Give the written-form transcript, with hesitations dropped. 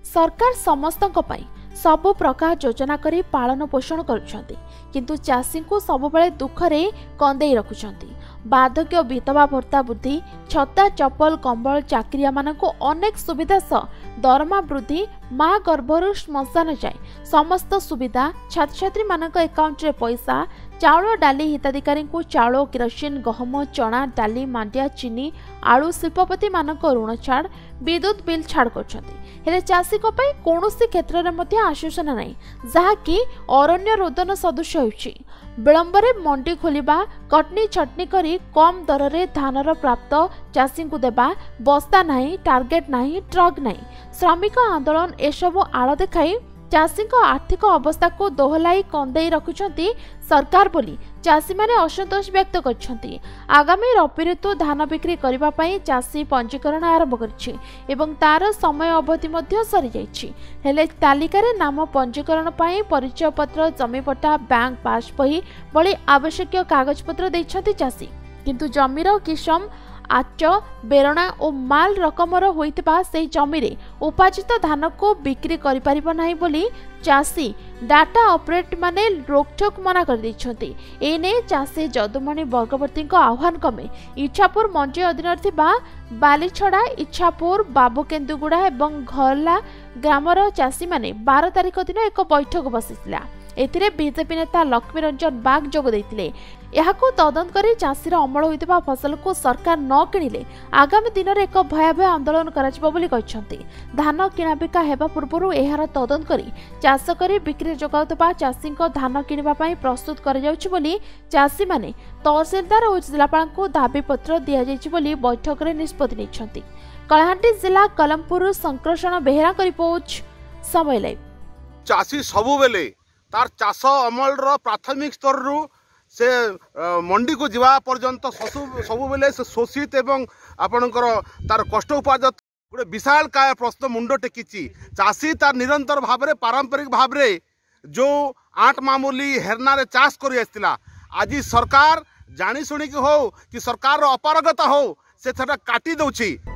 सरकार समस्तक पई सबु प्रकार योजना करी पालन पोषण करुछंती किंतु चाषी को सबुबले दुखरे कंदेई रखुछंती। बार्धक्य विधवा भत्ता वृद्धि छता चपल कंबल चाकरिया मानक अनेक सुविधा सह दरमा वृद्धि माँ गर्भर श्मशान जाए समस्त सुविधा छात्र छात्री मानक एकाउंट रे पैसा चाउल डाली हिताधिकारी को चाउल किरोसिन गहम चना डाली मांडिया चीनी आलू शिल्पपति मानक ऋण छाड़ विद्युत बिल छाड़ कर चाषी कौन क्षेत्र में आश्वासन नहीं जहाँकि अरण्य रोदन सदृश होउछि। विलंबरे मंडी खोलिबा कटनी छटनी करी कम दर रे धानर प्राप्त चाषी को देबा बस्ता नहीं टार्गेट नहीं ट्रक नहीं श्रमिक आंदोलन एसबू आड़ देखाई चाषी आर्थिक अवस्था को दोहलाई कंदेई रखुछंती सरकार बोली चाषी माने असंतोष व्यक्त करछंती। आगामी रबी ऋतु धान बिक्री करिबा पई चाषी पंजीकरण आरंभ करछि एवं तार समय अवधि मध्य सरी जाइछि हेले तालिका रे नाम पंजीकरण पई परिचय पत्र जमीपट्टा बैंक पास बही भली आवश्यक कागज पत्र दैछंती चाषी किंतु जमीर किसम आच बेरणा और माल रकमर होइतबा से जमी रे उपाजित धान को बिक्री करि परिबो नाही बोली चाषी डाटा ऑपरेट माने रोकठोक मना कर दैछंती। एने चाषी जदुमणि वर्गवर्ती आह्वान क्रमे इच्छापुर मंडी अधीन थिबा बालीछड़ा इच्छापुर बाबुकेन्दुगुड़ा एवं घरला ग्रामर चाषी माने 12 तारिख दिन एक बैठक बसिथिला। एथिरे बीजेपी नेता लक्ष्मी रंजन बाग जोग देथिले। एहाको तदंत करी चाषीर अमल होइतबा फसल को सरकार न किणिले आगामी दिन में एक भयावह आंदोलन कराजिबो बोली कहिसंती। धान किणाबिका हेबा पूर्वरु एहार तदंत करी चाष करी बिक्री जोगाउतबा चाषी धान किणिबा पई प्रस्तुत करा जाउछि बोली चाषी माने तहसीलदार और जिलापाल को दाबी पत्र दिया जाइछि बोली बैठक रे निष्पत्ति नेछंती। कलाहांडी जिला कलमपुर संकर्षण बेहेरा करी पहुंच समय लाइव। चाषी सबु बेले तार चाष अमल प्राथमिक स्तर रु से मंडी को जीवा पर्यंत सबु बेले से शोषित एवं आपणकर तार कष्ट उपार्जित गोटे विशाल काय प्रश्न मुंड टेकी चाषी तार निरंतर भाव में पारंपरिक भाव में जो आठ मामूली हेरना रे चाष कर आज सरकार जानी शुणी हो कि सरकार अपारगता हो से काटी दौची